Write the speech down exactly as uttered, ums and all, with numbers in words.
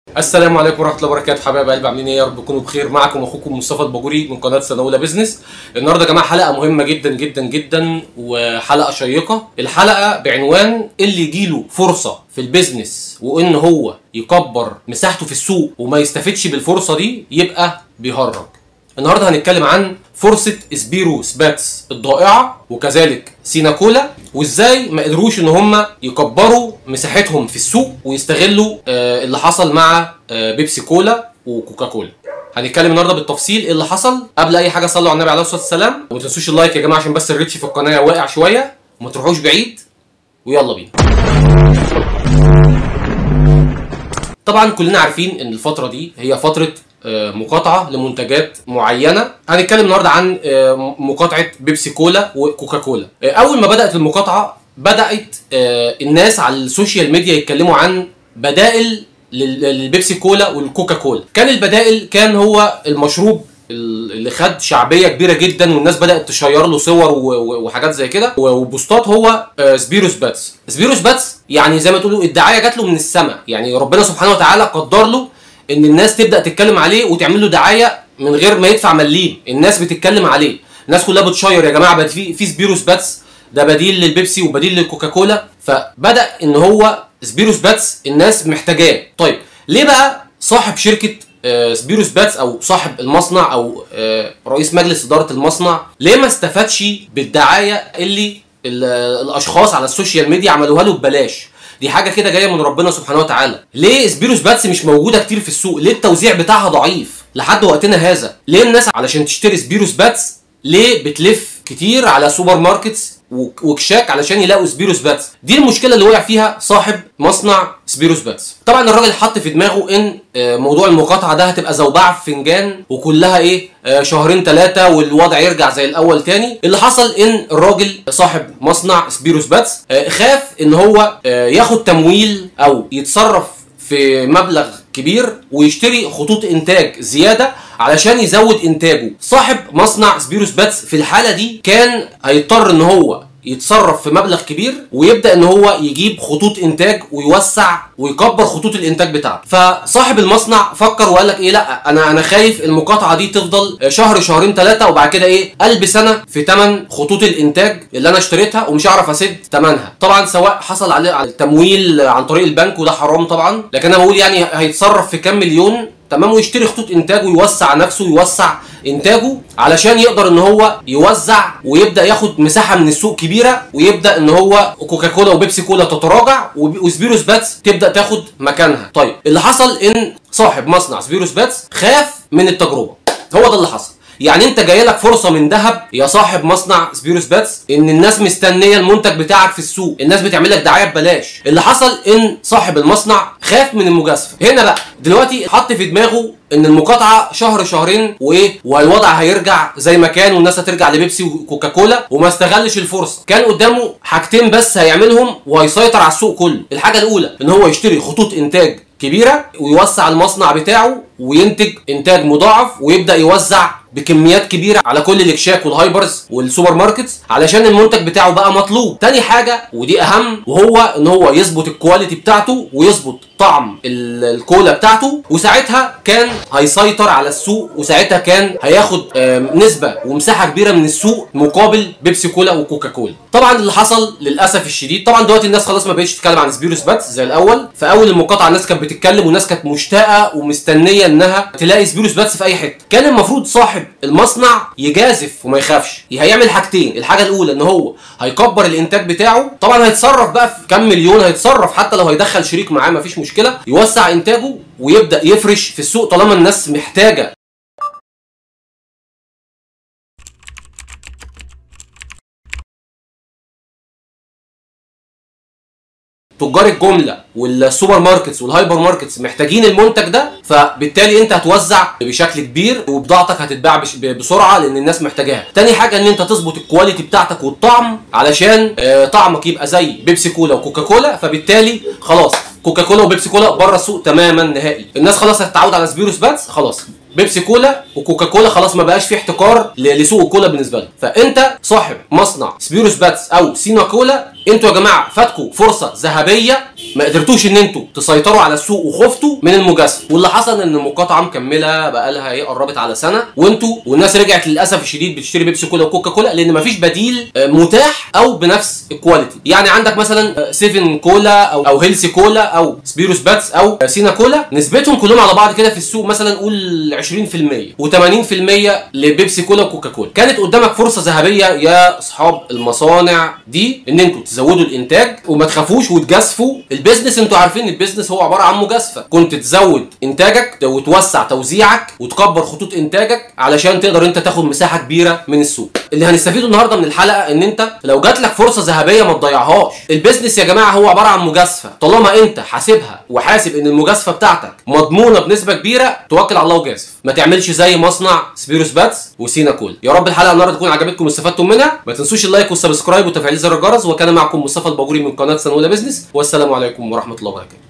السلام عليكم ورحمه الله وبركاته. حبايب قلبي عاملين ايه؟ يا رب تكونوا بخير. معكم اخوكم مصطفى الباجوري من قناه سنه اولى بزنس. النهارده يا جماعه حلقه مهمه جدا جدا جدا وحلقه شيقه. الحلقه بعنوان اللي يجيله فرصه في البيزنس وان هو يكبر مساحته في السوق وما يستفدش بالفرصه دي يبقى بيهرج. النهارده هنتكلم عن فرصه سبيرو سباتس الضائعه وكذلك سينا كولا، وازاي ما قدروش ان هم يكبروا مساحتهم في السوق ويستغلوا آه اللي حصل مع آه بيبسي كولا وكوكا كولا. هنتكلم النهارده بالتفصيل ايه اللي حصل. قبل اي حاجه صلوا على النبي عليه الصلاه والسلام، وما تنسوش اللايك يا جماعه عشان بس الريتش في القناه واقع شويه، وما تروحوش بعيد، ويلا بينا. طبعا كلنا عارفين ان الفتره دي هي فتره مقاطعه لمنتجات معينه. هنتكلم النهارده عن مقاطعه بيبسي كولا وكوكا كولا. اول ما بدات المقاطعه بدات الناس على السوشيال ميديا يتكلموا عن بدائل للبيبسي كولا والكوكا كولا. كان البدائل كان هو المشروب اللي خد شعبيه كبيره جدا والناس بدات تشير له صور وحاجات زي كده وبوستات، هو سبيرو سباتس. سبيرو سباتس يعني زي ما تقولوا الدعايه جات له من السماء، يعني ربنا سبحانه وتعالى قدر له ان الناس تبدا تتكلم عليه وتعمل له دعايه من غير ما يدفع مليم. الناس بتتكلم عليه، الناس كلها بتشير يا جماعه في في سبيرو سباتس ده بديل للبيبسي وبديل للكوكا كولا. فبدا ان هو سبيرو سباتس الناس محتاجاه. طيب ليه بقى صاحب شركه سبيرو سباتس او صاحب المصنع او رئيس مجلس اداره المصنع ليه ما استفادش بالدعايه اللي الاشخاص على السوشيال ميديا عملوها له ببلاش؟ دي حاجه كده جايه من ربنا سبحانه وتعالى. ليه سبيرو سباتس مش موجوده كتير في السوق؟ ليه التوزيع بتاعها ضعيف لحد وقتنا هذا؟ ليه الناس علشان تشتري سبيرو سباتس ليه بتلف كتير على سوبر ماركتس وكشاك علشان يلاقوا سبيرو سباتس؟ دي المشكله اللي وقع فيها صاحب مصنع سبيرو سباتس. طبعا الراجل حط في دماغه ان موضوع المقاطعه ده هتبقى زوبعه في فنجان وكلها ايه شهرين ثلاثه والوضع يرجع زي الاول تاني. اللي حصل ان الراجل صاحب مصنع سبيرو سباتس خاف ان هو ياخد تمويل او يتصرف في مبلغ كبير ويشتري خطوط انتاج زياده علشان يزود انتاجه. صاحب مصنع سبيرو سباتس في الحاله دي كان هيضطر ان هو يتصرف في مبلغ كبير ويبدا ان هو يجيب خطوط انتاج ويوسع ويكبر خطوط الانتاج بتاعته. فصاحب المصنع فكر وقال لك ايه، لا انا انا خايف المقاطعه دي تفضل شهر شهرين ثلاثه وبعد كده ايه البس انا في ثمن خطوط الانتاج اللي انا اشتريتها ومش هعرف اسد ثمنها. طبعا سواء حصل عليه التمويل عن طريق البنك وده حرام طبعا، لكن انا بقول يعني هيتصرف في كام مليون تمام ويشتري خطوط انتاج ويوسع نفسه ويوسع انتاجه علشان يقدر ان هو يوزع ويبدا ياخد مساحه من السوق كبيره، ويبدا ان هو كوكا كولا وبيبسي كولا تتراجع وسبيرو سباتس تبدا تاخد مكانها. طيب اللي حصل ان صاحب مصنع سبيرو سباتس خاف من التجربه. هو ده اللي حصل. يعني انت جاي لك فرصه من ذهب يا صاحب مصنع سبيرو سباتس ان الناس مستنيه المنتج بتاعك في السوق، الناس بتعمل لك دعايه ببلاش. اللي حصل ان صاحب المصنع خاف من المجازفه. هنا بقى دلوقتي حط في دماغه ان المقاطعه شهر شهرين وايه والوضع هيرجع زي ما كان والناس هترجع لبيبسي وكوكا كولا، وما استغلش الفرصه. كان قدامه حاجتين بس هيعملهم وهيسيطر على السوق كله. الحاجه الاولى ان هو يشتري خطوط انتاج كبيره ويوسع المصنع بتاعه وينتج انتاج مضاعف ويبدا يوزع بكميات كبيره على كل الاكشاك والهايبرز والسوبر ماركتس علشان المنتج بتاعه بقى مطلوب. تاني حاجه ودي اهم، وهو ان هو يظبط الكواليتي بتاعته ويظبط طعم الكولا بتاعته، وساعتها كان هيسيطر على السوق وساعتها كان هياخد نسبه ومساحه كبيره من السوق مقابل بيبسي كولا وكوكا كولا. طبعا اللي حصل للاسف الشديد، طبعا دلوقتي الناس خلاص ما بقتش تتكلم عن سبيرو سباتس زي الاول. في اول المقاطعه الناس كانت بتتكلم والناس كانت مشتاقه ومستنيه انها تلاقي سبيرو سباتس في اي حته. كان المفروض صاحب المصنع يجازف وما يخافش. هيعمل حاجتين، الحاجه الاولى ان هو هيكبر الانتاج بتاعه، طبعا هيتصرف بقى في كام مليون هيتصرف حتى لو هيدخل شريك معاه مفيش مشكله، يوسع انتاجه ويبدا يفرش في السوق طالما الناس محتاجه. تجار الجمله والسوبر ماركتس والهايبر ماركتس محتاجين المنتج ده، فبالتالي انت هتوزع بشكل كبير وبضاعتك هتتباع بسرعه لان الناس محتاجاها. تاني حاجه ان انت تظبط الكواليتي بتاعتك والطعم علشان طعمك يبقى زي بيبسي كولا وكوكا كولا، فبالتالي خلاص كوكا كولا وبيبسي كولا بره السوق تماما نهائي. الناس خلاص هتتعود على سبيرو سباتس، خلاص بيبسي كولا وكوكا كولا خلاص ما بقاش في احتكار لسوق الكولا بالنسبه لهم. فانت صاحب مصنع سبيرو سباتس او سينا كولا انتوا يا جماعه فاتكم فرصه ذهبيه، ما قدرتوش ان انتوا تسيطروا على السوق وخفتوا من المجازفه، واللي حصل ان المقاطعه مكمله بقالها ايه قربت على سنه، وانتوا والناس رجعت للاسف الشديد بتشتري بيبسي كولا وكوكا كولا لان مفيش بديل متاح او بنفس الكواليتي. يعني عندك مثلا سيفن كولا او او هيلسي كولا او سبيروس باتس او سينا كولا، نسبتهم كلهم على بعض كده في السوق مثلا قول عشرين في المية وثمانين في المية لبيبسي كولا وكوكا كولا. كانت قدامك فرصه ذهبيه يا اصحاب المصانع دي ان انتوا تزودوا الانتاج وما تخافوش وتجازفوا البيزنس. انتوا عارفين البيزنس هو عباره عن مجازفه، كنت تزود انتاجك وتوسع توزيعك وتكبر خطوط انتاجك علشان تقدر انت تاخد مساحه كبيره من السوق. اللي هنستفيده النهارده من الحلقه ان انت لو جات لك فرصه ذهبيه ما تضيعهاش. البيزنس يا جماعه هو عباره عن مجازفه، طالما انت حاسبها وحاسب ان المجازفه بتاعتك مضمونه بنسبه كبيره توكل على الله وجازف، ما تعملش زي مصنع سبيروس باتس وسينا كولا. يا رب الحلقه النهارده تكون عجبتكم واستفدتم منها، ما تنسوش اللايك والسبسكرايب وتفعيل زر الجرس. وكان معكم مصطفى الباجوري من قناه سنوله بيزنس، والسلام عليكم ورحمه الله وبركاته.